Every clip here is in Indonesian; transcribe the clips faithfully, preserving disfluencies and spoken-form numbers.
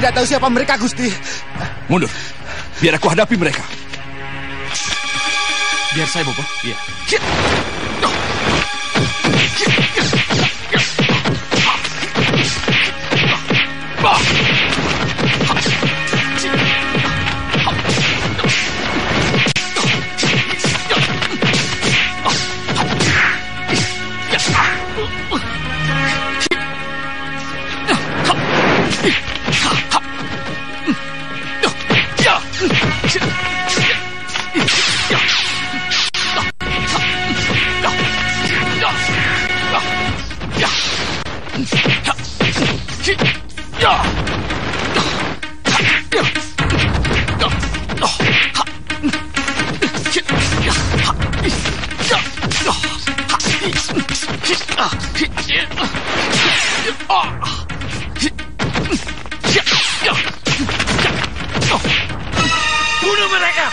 tidak tahu siapa mereka, Gusti. Mundur, biar aku hadapi mereka. Biar saya, Bopo. Iya. Bunuh mereka!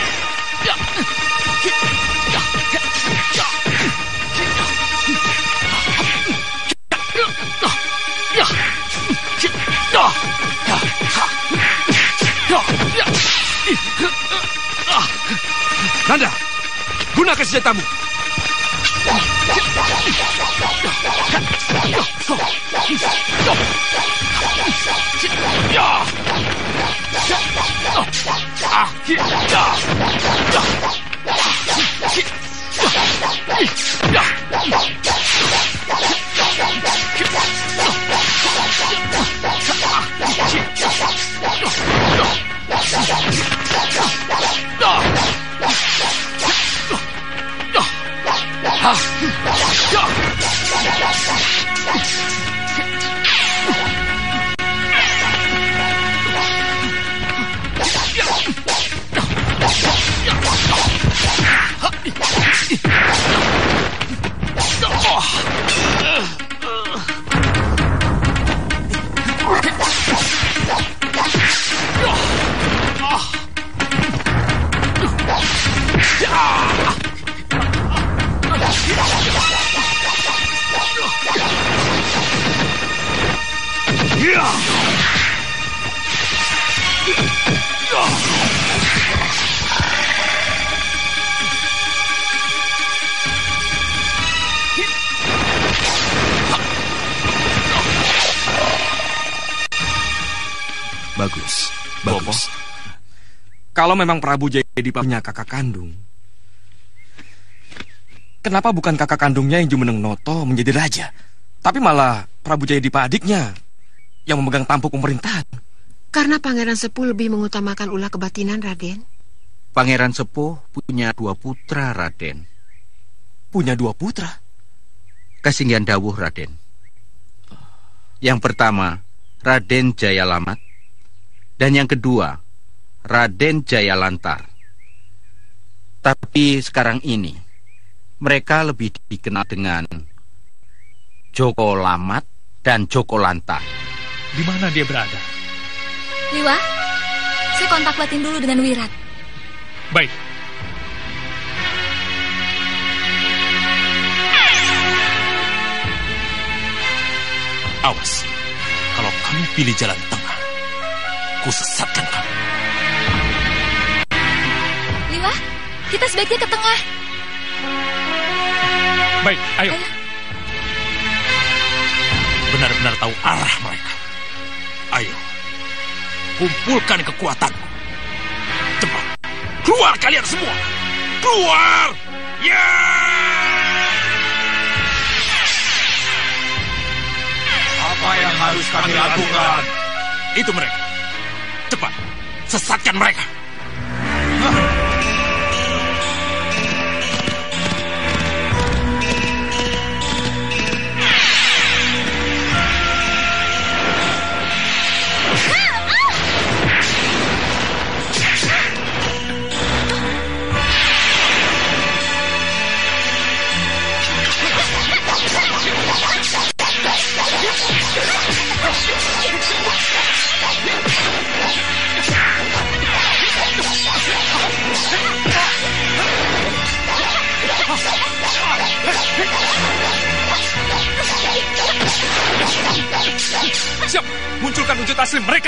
Nanda, gunakan senjatamu. Bagus, bagus. Bopo, kalau memang Prabu Jayadipa punya kakak kandung, kenapa bukan kakak kandungnya yang Jumeneng Noto menjadi raja, tapi malah Prabu Jayadipa adiknya yang memegang tampuk pemerintahan? Karena Pangeran Sepuh lebih mengutamakan ulah kebatinan, Raden. Pangeran Sepuh punya dua putra, Raden. Punya dua putra? Kasinggihan dawuh, Raden. Yang pertama, Raden Jayalamat. Dan yang kedua, Raden Jayalantar. Tapi sekarang ini, mereka lebih dikenal dengan Joko Lamat dan Joko Lantar. Di mana dia berada? Liwa, saya kontak batin dulu dengan Wirat. Baik. Awas, kalau kamu pilih jalan tengah, ku sesatkan kamu. Liwa, kita sebaiknya ke tengah. Baik, ayo. Ayo. Benar-benar tahu arah mereka. Ayo, kumpulkan kekuatanmu. Cepat, keluar kalian semua. Keluar! Ya! Apa yang harus kami lakukan? Itu mereka. Cepat, sesatkan mereka. munculkan wujud asli mereka.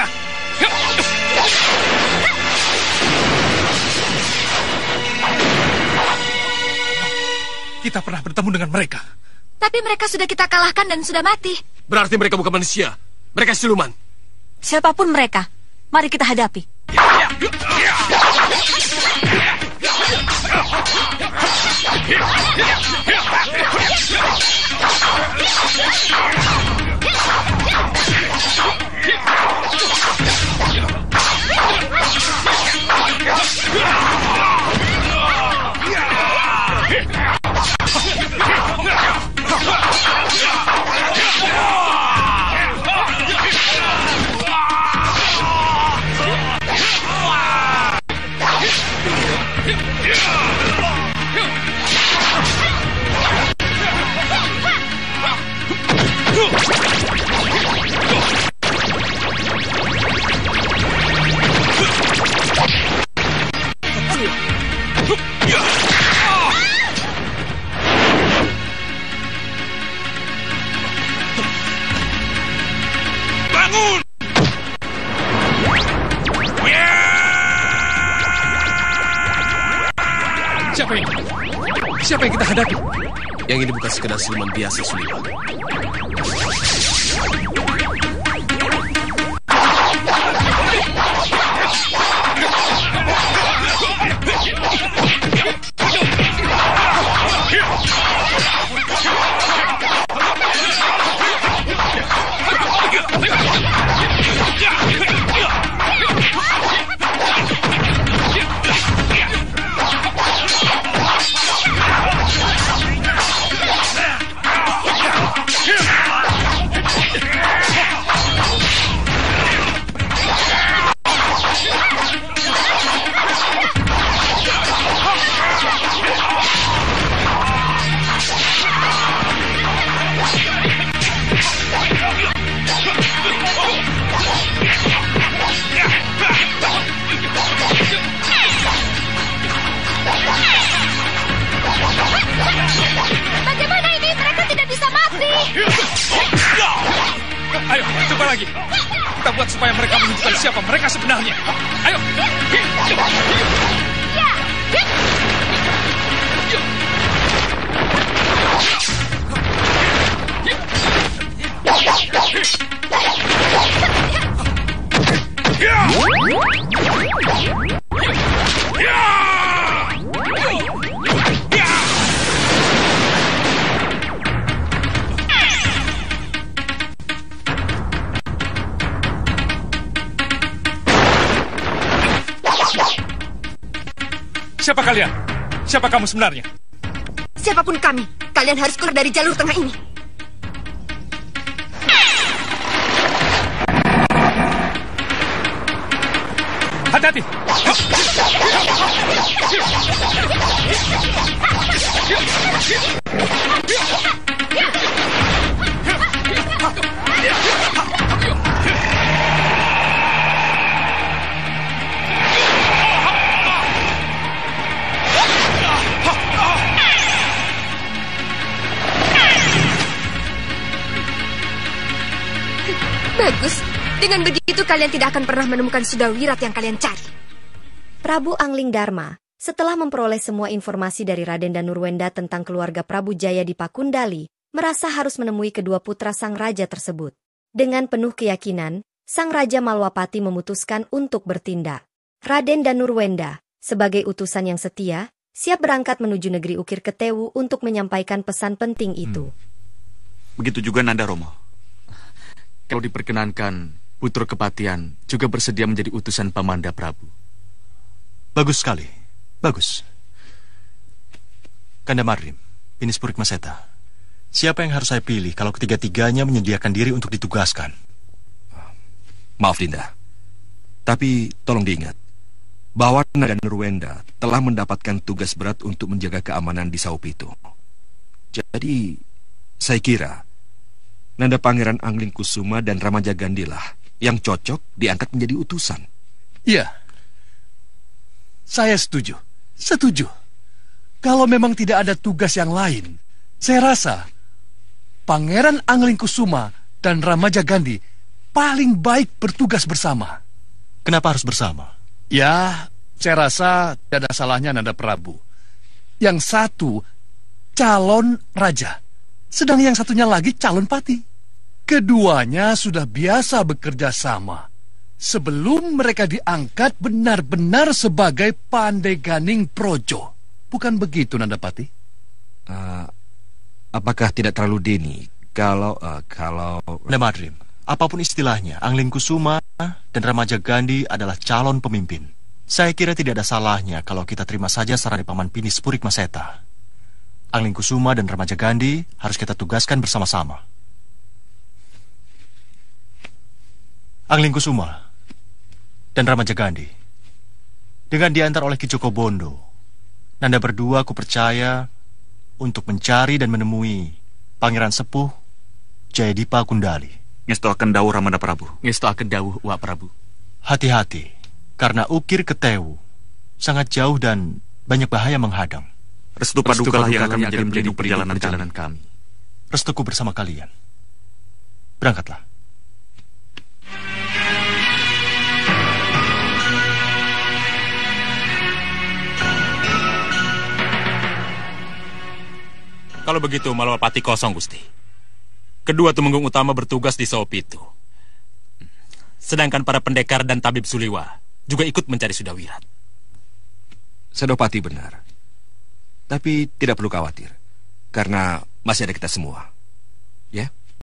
Kita pernah bertemu dengan mereka. Tapi mereka sudah kita kalahkan dan sudah mati. Berarti mereka bukan manusia. Mereka siluman. Siapapun mereka, mari kita hadapi. Bangun! Siapa ini? Siapa yang kita hadapi? Yang ini bukan sekedar siluman biasa, Suliwa. Bagaimana ini? Mereka tidak bisa mati. Ayo, coba lagi. Kita buat supaya mereka menunjukkan siapa mereka sebenarnya. Ayo. Siapa kalian? Siapa kamu sebenarnya? Siapapun kami, kalian harus keluar dari jalur tengah ini. Hati-hati. Bagus. Dengan begitu kalian tidak akan pernah menemukan Sudawirat yang kalian cari. Prabu Angling Dharma, setelah memperoleh semua informasi dari Raden Danurwenda tentang keluarga Prabu Jaya di Pakundali, merasa harus menemui kedua putra sang raja tersebut. Dengan penuh keyakinan, sang raja Malwapati memutuskan untuk bertindak. Raden Danurwenda, sebagai utusan yang setia, siap berangkat menuju negeri Ukir Ketewu untuk menyampaikan pesan penting itu. Hmm. Begitu juga Nanda Romo. Kalau diperkenankan, Putra Kepatihan juga bersedia menjadi utusan Pamanda Prabu. Bagus sekali, bagus. Kanda Mardim, Pinis Purikmaseta, siapa yang harus saya pilih kalau ketiga-tiganya menyediakan diri untuk ditugaskan? Maaf, Dinda. Tapi tolong diingat bahwa Nanda Nurwenda telah mendapatkan tugas berat untuk menjaga keamanan di Saupito. Jadi, saya kira Nanda Pangeran Angling Kusuma dan Ramaja Gandilah yang cocok diangkat menjadi utusan. Iya. Saya setuju. Setuju. Kalau memang tidak ada tugas yang lain, saya rasa Pangeran Angling Kusuma dan Ramaja Gandhi paling baik bertugas bersama. Kenapa harus bersama? Ya, saya rasa tidak ada salahnya Nanda Prabu. Yang satu calon raja, sedang yang satunya lagi calon pati. Keduanya sudah biasa bekerja sama sebelum mereka diangkat benar-benar sebagai Pandeganing Projo. Bukan begitu, Nandapati? Uh, apakah tidak terlalu dini kalau uh, kalau Namadrim, apapun istilahnya, Angling Kusuma dan Ramaja Gandhi adalah calon pemimpin. Saya kira tidak ada salahnya kalau kita terima saja saran Paman Pinis Purik Maseta. Angling Kusuma dan Ramaja Gandhi harus kita tugaskan bersama-sama. Angling Kusuma dan Ramaja Gandhi, dengan diantar oleh Ki Joko Bondo, Nanda berdua aku percaya untuk mencari dan menemui Pangeran Sepuh Jayadipa Kundali. Ngesto akan dawuh Ramana Prabu. Ngesto akan dawuh Wak Prabu. Hati-hati, karena ukir Ketewu sangat jauh dan banyak bahaya menghadang. Restu Padukalah yang akan menjadi pelindung perjalanan kami. Restuku bersama kalian. Berangkatlah. Kalau begitu, Malwapati kosong, Gusti. Kedua tumenggung utama bertugas di Saopitu. Sedangkan para pendekar dan tabib Suliwa juga ikut mencari Sudawirat. Senopati benar. Tapi tidak perlu khawatir, karena masih ada kita semua. Ya?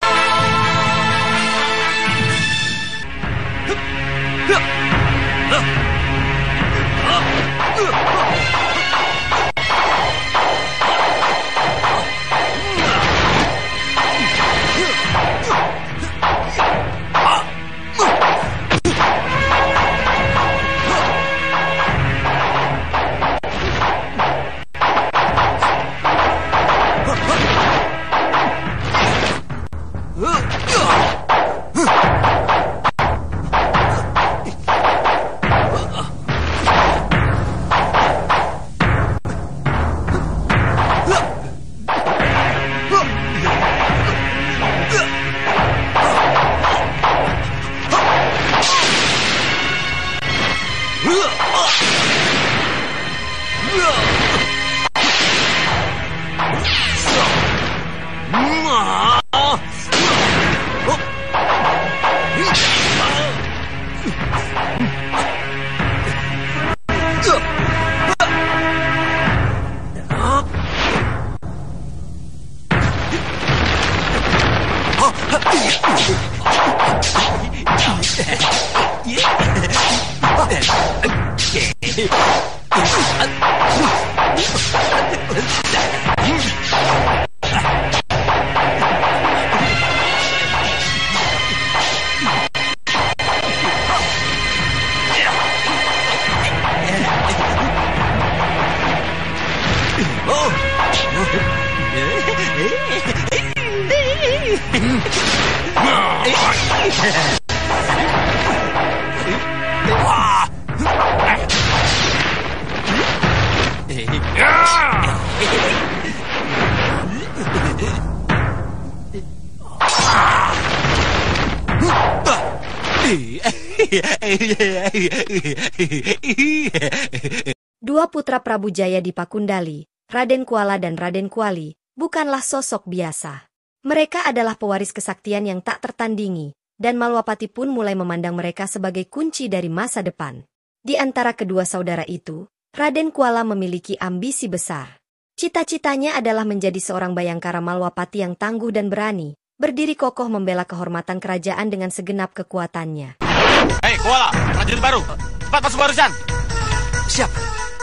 Dua putra Prabu Jayadipa Kundali, Raden Kuala dan Raden Kuali, bukanlah sosok biasa. Mereka adalah pewaris kesaktian yang tak tertandingi, dan Malwapati pun mulai memandang mereka sebagai kunci dari masa depan. Di antara kedua saudara itu, Raden Kuala memiliki ambisi besar. Cita-citanya adalah menjadi seorang bayangkara Malwapati yang tangguh dan berani, berdiri kokoh membela kehormatan kerajaan dengan segenap kekuatannya. Hei, Kuala, prajurit baru, cepat masuk barisan. Siap.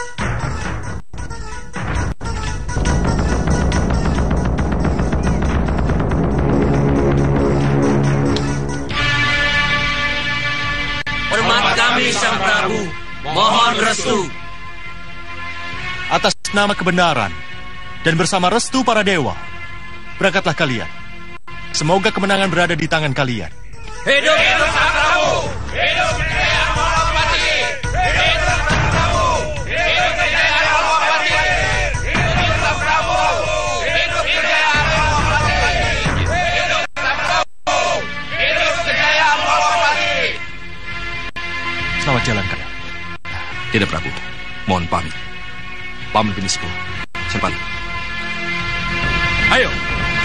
Hormat kami, Sang Prabu. Mohon restu. Atas nama kebenaran dan bersama restu para dewa, berangkatlah kalian. Semoga kemenangan berada di tangan kalian. Hidup hidup Sang Prabu. Hidup kejayaan Malwapati. Hidup Sang Prabu. Hidup kejayaan Malwapati. Hidup Sang Prabu. Hidup kejayaan Malwapati. Hidup Sang Prabu. Hidup kejayaan Malwapati. Tidak, Prabu. Mohon pamit. Paman Binisku. Senopati. Ayo.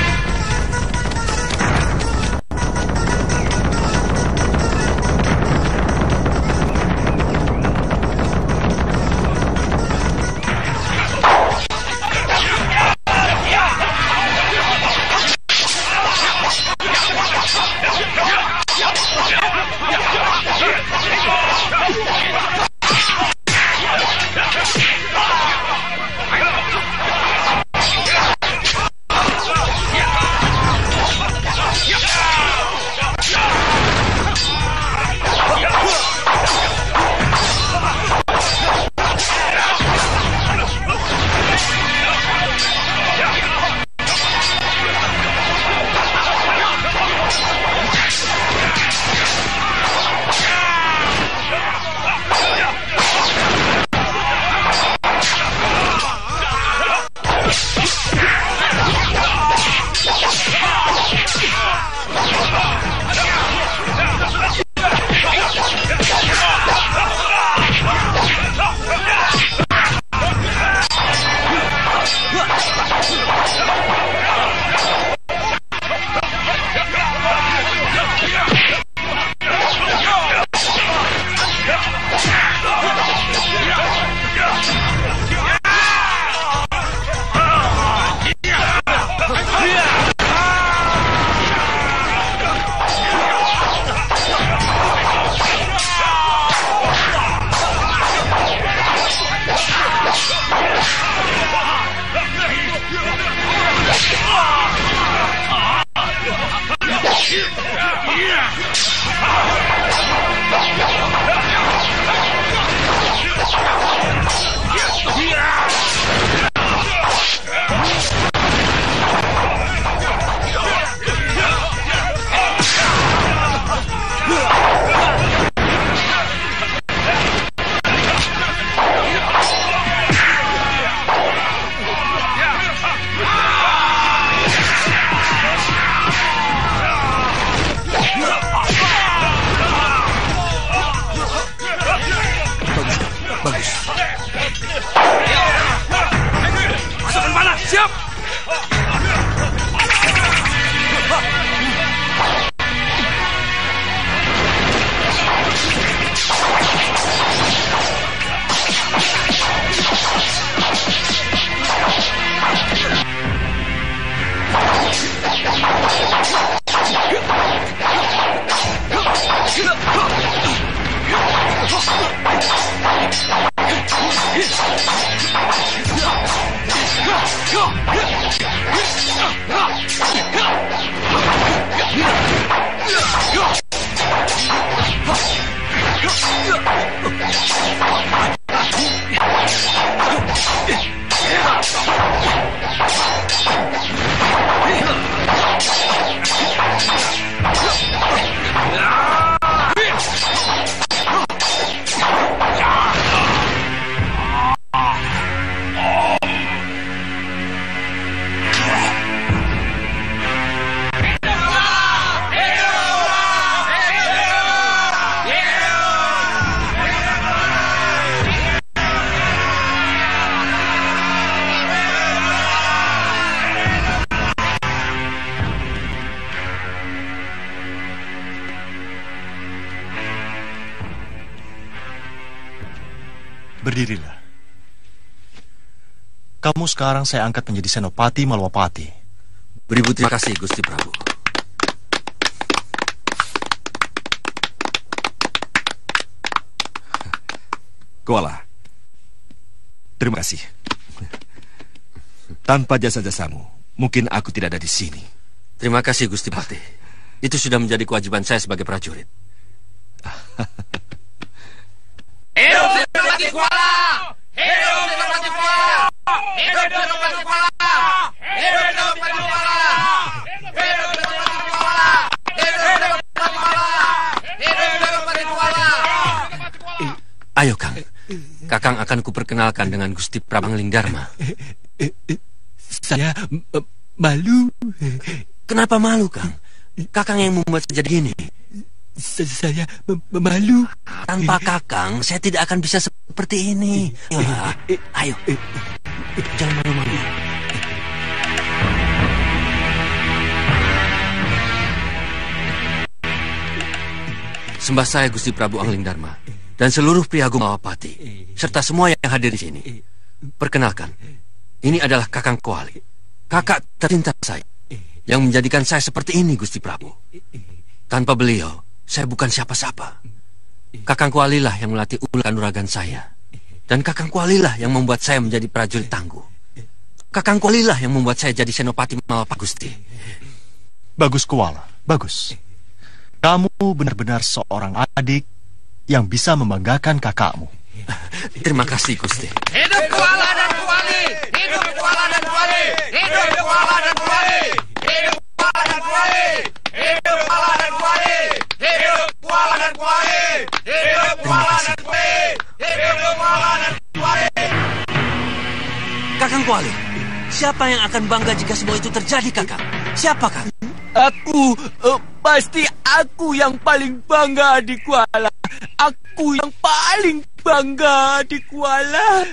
Berdirilah. Kamu sekarang saya angkat menjadi Senopati Malwapati. Beribu terima kasih, Gusti Prabu. Kuala, terima kasih. Tanpa jasa-jasamu, mungkin aku tidak ada di sini. Terima kasih, Gusti Patih. Itu sudah menjadi kewajiban saya sebagai prajurit. Hidup Senopati Kuala! Hidup Senopati Kuala! Hidup Senopati Kuala! Hidup Senopati Kuala! Hidup Senopati Kuala! Hidup Senopati Kuala! Hidup Senopati Kuala! Ayo, Kang. Kakang akan kuperkenalkan dengan Gusti Prabangling Dharma. Saya malu. Kenapa malu, Kang? Kakang yang membuat sejadi gini. Saya malu. Tanpa Kakang, saya tidak akan bisa seperti ini. Ayolah, ayo. Jangan malu-malu. Sembah saya Gusti Prabu Angling Darma dan seluruh Priagung Malawapati serta semua yang hadir di sini. Perkenalkan, ini adalah Kakang Kuali, kakak tercinta saya, yang menjadikan saya seperti ini, Gusti Prabu. Tanpa beliau, saya bukan siapa-siapa. Kakang Kuali lah yang melatih ulah kanuragan saya, dan Kakang Kuali lah yang membuat saya menjadi prajurit tangguh. Kakang Kuali lah yang membuat saya jadi senopati Malawapati, Gusti. Bagus, Kuala, bagus. Kamu benar-benar seorang adik yang bisa membanggakan kakakmu. Terima kasih, Gusti. Hidup Kuala dan Kuali! Hidup Kuala dan Kuali! Hidup Kuala dan Kuali! Hidup Kuala dan Kuali! Hidup Kuala dan Kuali! Hidup Kuala dan Kuali! Hidup Kuala dan Kuali! Hidup Kuala dan Kuali! Kakang Kuali, siapa yang akan bangga jika semua itu terjadi, Kakang? Siapa, Kang? Aku, uh, pasti aku yang paling bangga di Kuala. Aku yang paling bangga di Kuala.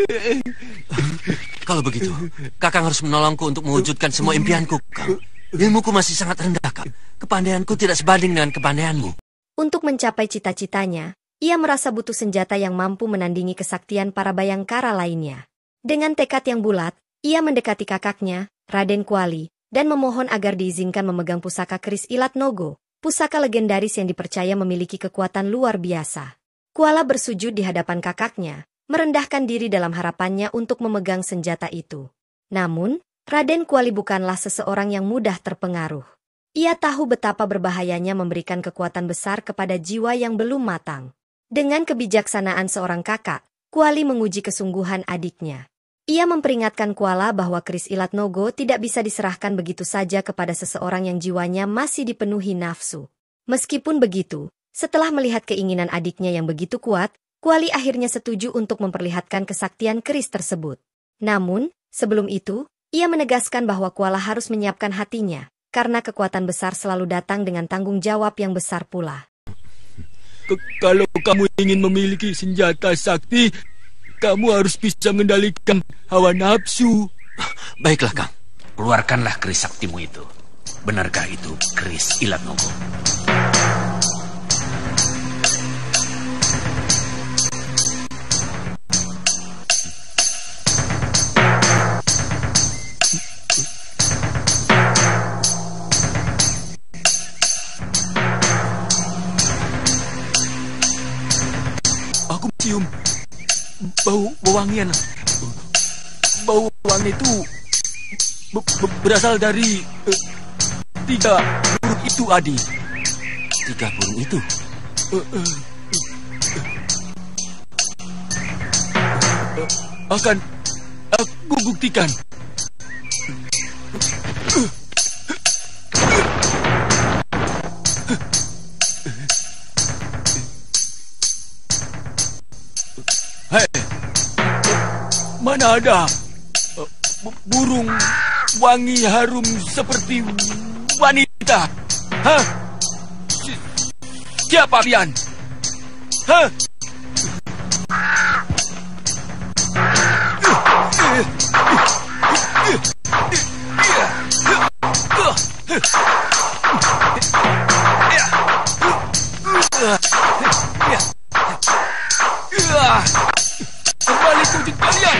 Kalau begitu, Kakang harus menolongku untuk mewujudkan semua impianku, Kang. Ilmuku masih sangat rendah, Kang. Kepandaianku tidak sebanding dengan kepandaianmu. Untuk mencapai cita-citanya, ia merasa butuh senjata yang mampu menandingi kesaktian para bayangkara lainnya. Dengan tekad yang bulat, ia mendekati kakaknya, Raden Kuali, dan memohon agar diizinkan memegang pusaka keris Ilat Nogo, pusaka legendaris yang dipercaya memiliki kekuatan luar biasa. Kuala bersujud di hadapan kakaknya, merendahkan diri dalam harapannya untuk memegang senjata itu. Namun, Raden Kuali bukanlah seseorang yang mudah terpengaruh. Ia tahu betapa berbahayanya memberikan kekuatan besar kepada jiwa yang belum matang. Dengan kebijaksanaan seorang kakak, Kuali menguji kesungguhan adiknya. Ia memperingatkan Kuala bahwa keris Ilat Nogo tidak bisa diserahkan begitu saja kepada seseorang yang jiwanya masih dipenuhi nafsu. Meskipun begitu, setelah melihat keinginan adiknya yang begitu kuat, Kuali akhirnya setuju untuk memperlihatkan kesaktian keris tersebut. Namun, sebelum itu, ia menegaskan bahwa Kuala harus menyiapkan hatinya, karena kekuatan besar selalu datang dengan tanggung jawab yang besar pula. Kalau kamu ingin memiliki senjata sakti, kamu harus bisa mengendalikan hawa nafsu. Baiklah, Kang. Keluarkanlah keris saktimu itu. Benarkah itu keris Ilat Nogo? Aku cium bau wangian. Bau wangi itu be be berasal dari uh, tiga burung itu, Adi. Tiga burung itu? Uh, uh, uh, uh, akan aku buktikan. Uh, Hei, mana ada uh, burung wangi harum seperti wanita? Hah? Si siapa kalian? Hah? Kembali ke wujud kalian.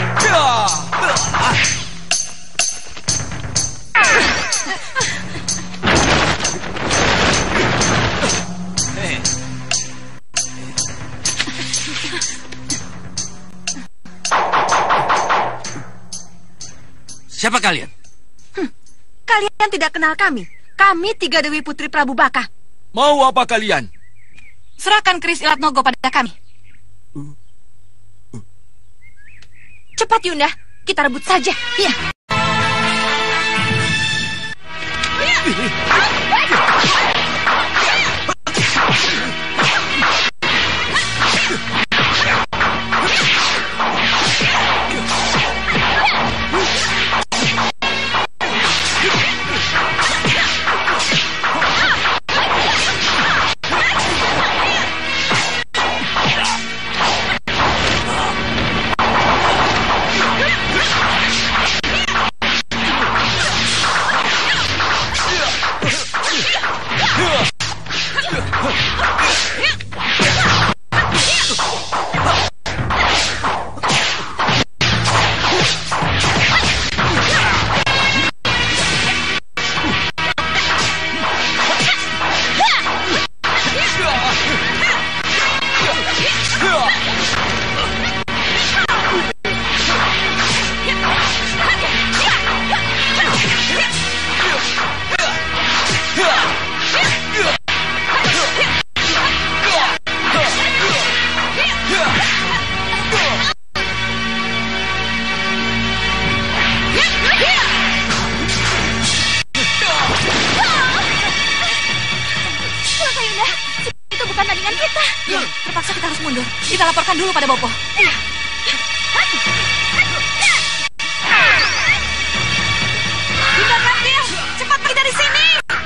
Siapa kalian? Hmm, kalian tidak kenal kami. Kami tiga Dewi Putri Prabu Baka. Mau apa kalian? Serahkan keris Ilat Nogo pada kami. Cepat Yunda, kita rebut saja. Iya. laporkan dulu pada Bopo. Dinda Kapil, cepat pergi dari sini.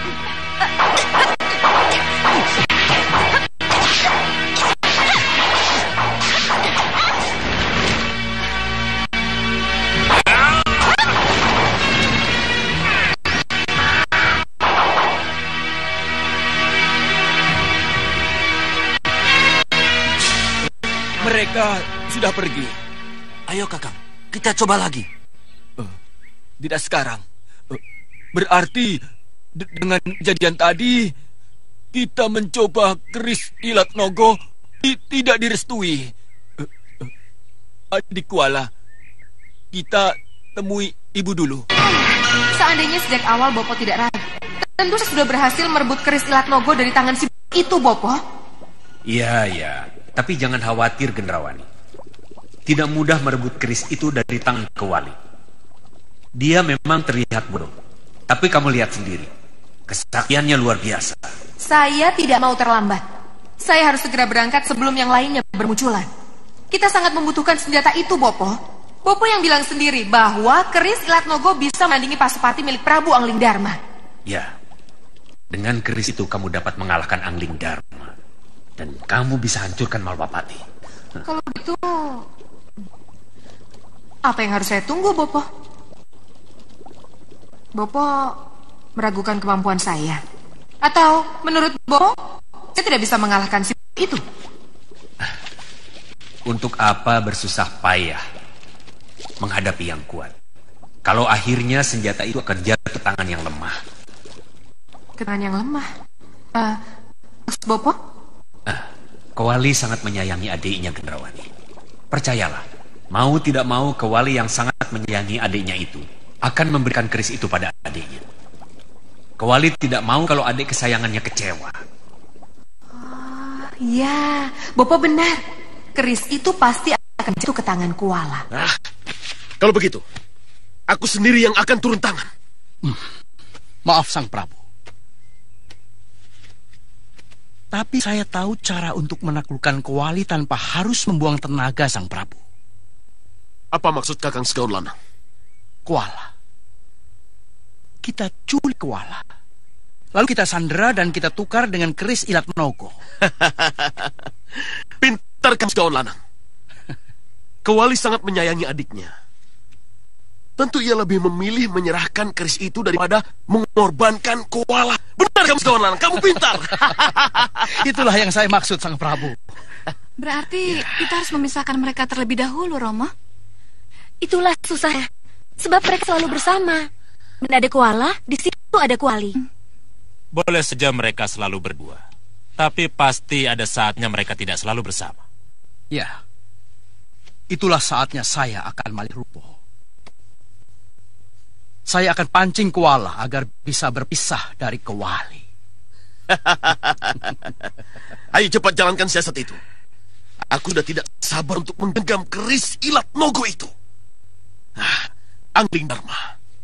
Mereka sudah pergi. Ayo Kakang, kita coba lagi. Uh, tidak sekarang. Uh, berarti de dengan kejadian tadi kita mencoba keris Ilat Nogo di tidak direstui. Uh, uh, Adik Kuala, kita temui ibu dulu. Seandainya sejak awal Bopo tidak ragu, tentu sudah berhasil merebut keris Ilat Nogo dari tangan si itu, Bopo. Iya, iya. Tapi jangan khawatir, Gendrawani. Tidak mudah merebut keris itu dari tangan Kewali. Dia memang terlihat bodoh. Tapi kamu lihat sendiri. Kesaktiannya luar biasa. Saya tidak mau terlambat. Saya harus segera berangkat sebelum yang lainnya bermunculan. Kita sangat membutuhkan senjata itu, Bopo. Bopo yang bilang sendiri bahwa keris Ilat Nogo bisa menandingi Pasupati milik Prabu Angling Dharma. Ya. Dengan keris itu kamu dapat mengalahkan Angling Dharma. Dan kamu bisa hancurkan Malwapati. Kalau begitu, apa yang harus saya tunggu, Bopo? Bopo meragukan kemampuan saya? Atau menurut Bopo, saya tidak bisa mengalahkan si itu? Untuk apa bersusah payah menghadapi yang kuat? Kalau akhirnya senjata itu akan jatuh ke tangan yang lemah. Ke tangan yang lemah? Uh, maksud Bopo? Kewali sangat menyayangi adiknya, Gendrawani. Percayalah, mau tidak mau Kewali yang sangat menyayangi adiknya itu akan memberikan keris itu pada adiknya. Kewali tidak mau kalau adik kesayangannya kecewa. Oh, ya, Bopo benar. Keris itu pasti akan jatuh ke tangan Kuala. Nah, kalau begitu, aku sendiri yang akan turun tangan. Hmm. Maaf, Sang Prabu. Tapi saya tahu cara untuk menaklukkan Kewali tanpa harus membuang tenaga, Sang Prabu. Apa maksud Kakang Segaun Lanang? Kuala. Kita culik Kuala. Lalu kita sandera dan kita tukar dengan keris Ilat Nogo. Pintar Kakang Segaun Lanang. Kewali sangat menyayangi adiknya. Tentu ia lebih memilih menyerahkan keris itu daripada mengorbankan Kuala. Benar kamu Segaun Lanang, kamu pintar. Itulah yang saya maksud, Sang Prabu. Berarti ya, kita harus memisahkan mereka terlebih dahulu, Romo. Itulah susahnya, sebab mereka selalu bersama. Dan ada Kuala, di situ ada Kuali. Boleh saja mereka selalu berdua, tapi pasti ada saatnya mereka tidak selalu bersama. Ya, itulah saatnya saya akan malih rupo. Saya akan pancing Kuala agar bisa berpisah dari Kewali. Ayo cepat jalankan siasat itu. Aku sudah tidak sabar untuk menggenggam keris Ilat Nogo itu. Ah, Angling Dharma,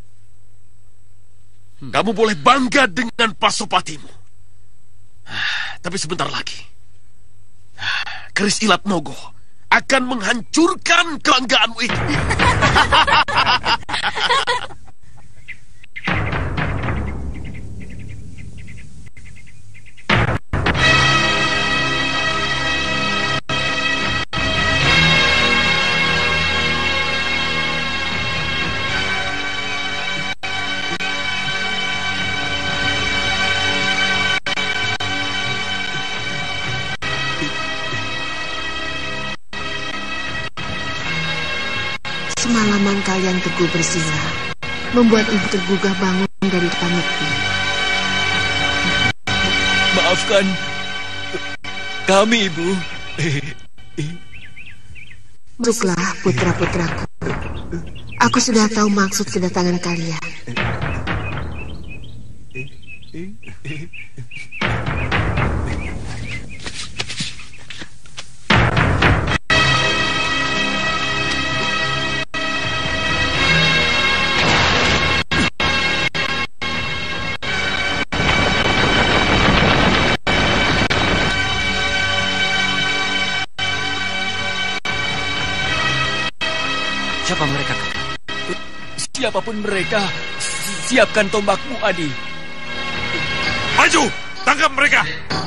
hmm. kamu boleh bangga dengan Pasupatimu. Ah, tapi sebentar lagi, ah, keris Ilat Nogo akan menghancurkan kebanggaanmu itu. Semalaman kalian teguh bersila, membuat ibu tergugah bangun dari depan nyepi. Maafkan kami, Ibu. Masuklah, putra-putraku. Aku sudah tahu maksud kedatangan kalian. Siapa mereka, Kakang? Siapapun mereka, siapkan tombakmu, Adi. Maju! Tangkap mereka!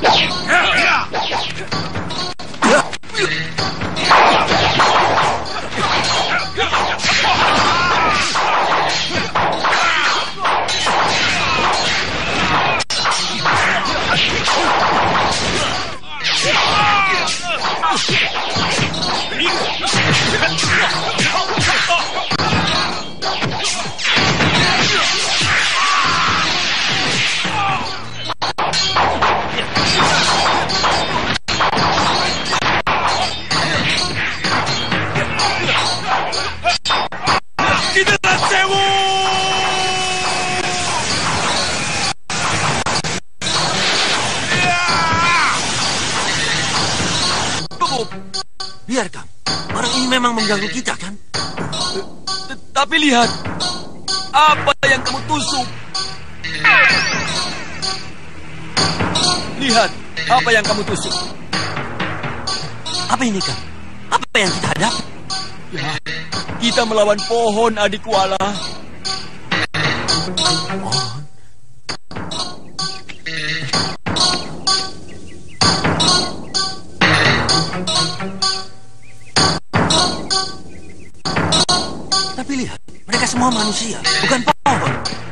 Kita sewu! Biarkan. Orang ini memang mengganggu kita, kan? Tapi lihat, apa yang kamu tusuk? Lihat, apa yang kamu tusuk? Apa ini, Kang? Apa yang kita hadapi? Ya, kita melawan pohon, adik Kuala. Pohon? Tapi lihat, mereka semua manusia, bukan pohon.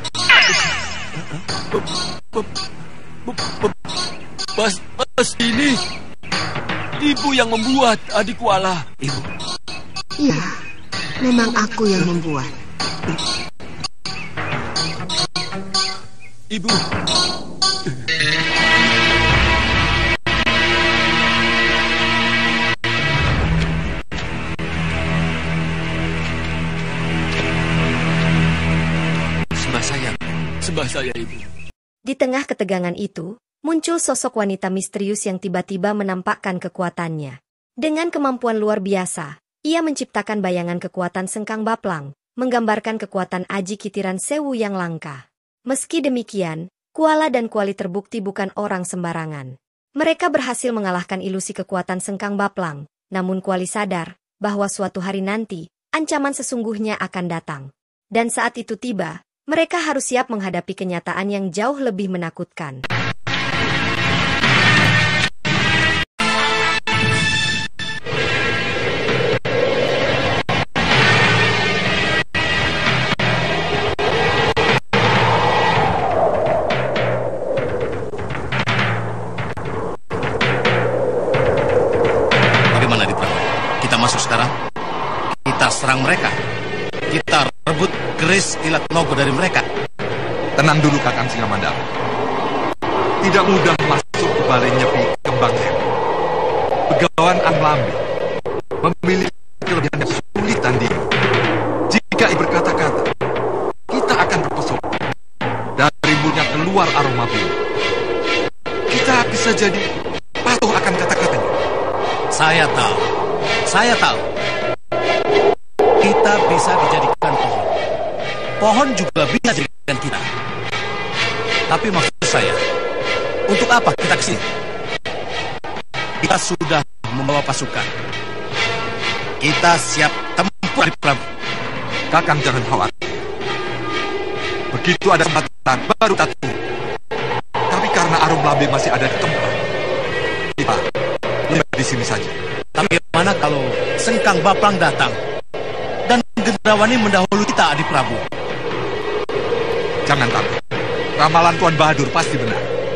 Pas, pas ini, ibu yang membuat, adik Kuala. Ibu? Iya, memang aku yang membuat. Ibu. Sembah saya. Sembah saya, Ibu. Di tengah ketegangan itu, muncul sosok wanita misterius yang tiba-tiba menampakkan kekuatannya. Dengan kemampuan luar biasa, ia menciptakan bayangan kekuatan Sengkang Baplang, menggambarkan kekuatan Aji Kitiran Sewu yang langka. Meski demikian, Kuala dan Kuali terbukti bukan orang sembarangan. Mereka berhasil mengalahkan ilusi kekuatan Sengkang Baplang, namun Kuali sadar bahwa suatu hari nanti, ancaman sesungguhnya akan datang. Dan saat itu tiba, mereka harus siap menghadapi kenyataan yang jauh lebih menakutkan. Bagaimana di Prabu? Kita masuk sekarang? Kita serang mereka. Kita rebut keris Ilat Nogo dari mereka. Tenang dulu, Kakang Singamandala. Tidak mudah masuk ke balai Nyepi Kembang Lewu. Begawan Anglambe memiliki kelebihan yang sulit tandingi. Jika berkata-kata, kita akan terpesona. Dari mulutnya keluar aroma bumi. Kita bisa jadi patuh akan kata-katanya. Saya tahu. Saya tahu. Kita bisa dijadikan pohon. Pohon juga bisa dijadikan kita. Tapi maksud saya, untuk apa kita kesini? Kita sudah membawa pasukan. Kita siap tempur di Prabu. Kakang jangan khawatir. Begitu ada kesempatan baru kita tunggu. Tapi karena Arum Lambe masih ada di tempat, kita lihat di sini saja. Tapi bagaimana kalau Sengkang Baplang datang dan Gendrawani mendahului kita, Adi Prabu? Jangan takut. Ramalan Tuan Bahadur pasti benar.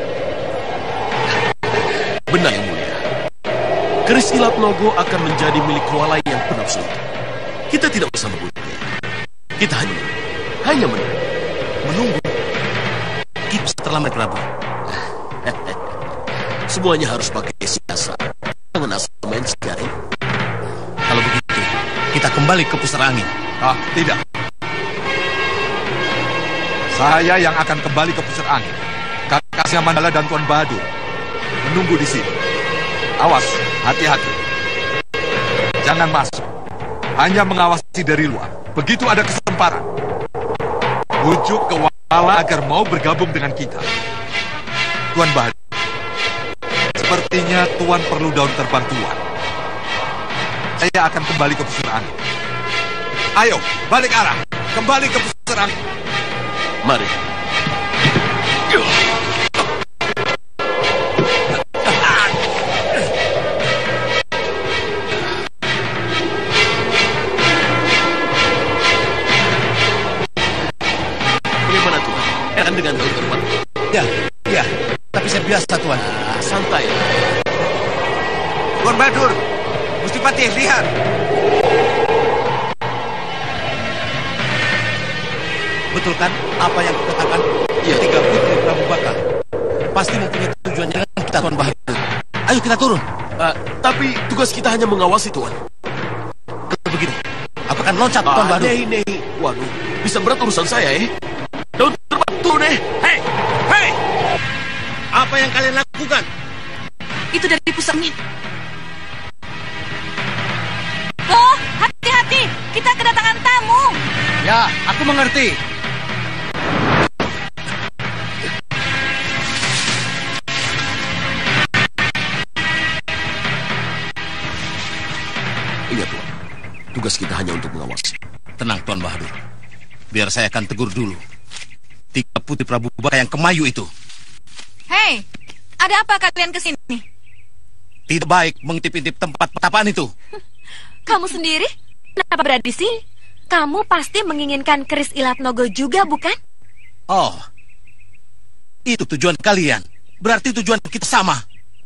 Benar yang mulia. Keris Ilat Nogo akan menjadi milik Kuala yang penuh sulit. Kita tidak usah membunuhnya. Kita hanya hanya menunggu. Menunggu? Kita terlambat, Prabu. Semuanya harus pakai siasat. Jangan asal main sejari. Kalau begitu, kita kembali ke pusar angin. Ah, tidak. Saya yang akan kembali ke pusar angin. Kakak Singamandala dan Tuan Bahadur menunggu di sini. Awas, hati-hati. Jangan masuk. Hanya mengawasi dari luar. Begitu ada kesempatan, bujuk ke Kuala agar mau bergabung dengan kita. Tuan Bahadur, sepertinya Tuan perlu daun terbang Tuan. Saya akan kembali ke pusar angin. Ayo, balik arah. Kembali ke serang. Mari. Bagaimana Tuan? Enak dengan tahun terbang? Ya, ya. Tapi saya biasa Tuan. Ah, santai. Tuan Badur, Gusti Patih, lihat. Betul kan apa yang katakan? Ya. Tiga putri Prabu Bakal pasti mempunyai tujuan dengan kita, Tuan Bahadur. Ayo kita turun. Uh, tapi tugas kita hanya mengawasi, Tuan. Kalau begitu, aku akan loncat, ah, Tuan Bahadur. Nei, nei. Waduh, bisa berat urusan saya, eh. Daun terbang, turun, eh. Hei, hei. Apa yang kalian lakukan? Itu dari pusat angin. Oh, hati-hati. Kita kedatangan tamu. Ya, aku mengerti. Iya, Tuan. Tugas kita hanya untuk mengawasi. Tenang, Tuan Bahadur. Biar saya akan tegur dulu tiga putri Prabu Bakal yang kemayu itu. Hei, ada apa kalian kesini? Tidak baik mengintip-intip tempat petapaan itu. Kamu sendiri? Kenapa berada di sini? Kamu pasti menginginkan keris Ilatnogo juga, bukan? Oh, itu tujuan kalian. Berarti tujuan kita sama.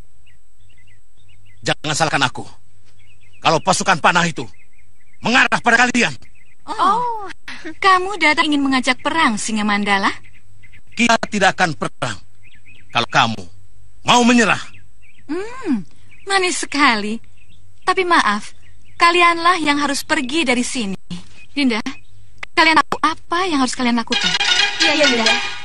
Jangan salahkan aku. Kalau pasukan panah itu mengarah pada kalian. Oh, kamu datang ingin mengajak perang, Singa Mandala? Kita tidak akan perang kalau kamu mau menyerah. Hmm, manis sekali. Tapi maaf, kalianlah yang harus pergi dari sini. Dinda, kalian tahu apa yang harus kalian lakukan? Iya, Dinda.